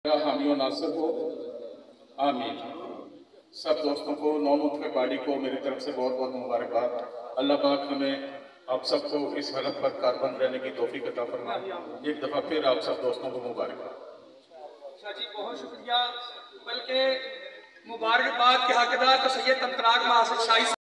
हामियों नासिर हो, आमीन। सब दोस्तों को, 9 मुतफ़ पार्टी को मेरी तरफ से बहुत बहुत मुबारकबाद। अल्लाह पाक हमें आप सबको इस हालत पर कारबंद रहने की तौफीक अता फरमाए। एक दफ़ा फिर आप सब दोस्तों को मुबारकबाद। शाह जी बहुत शुक्रिया। बल्कि मुबारकबाद के हकदार तो सैयद तंतराग महासद शाही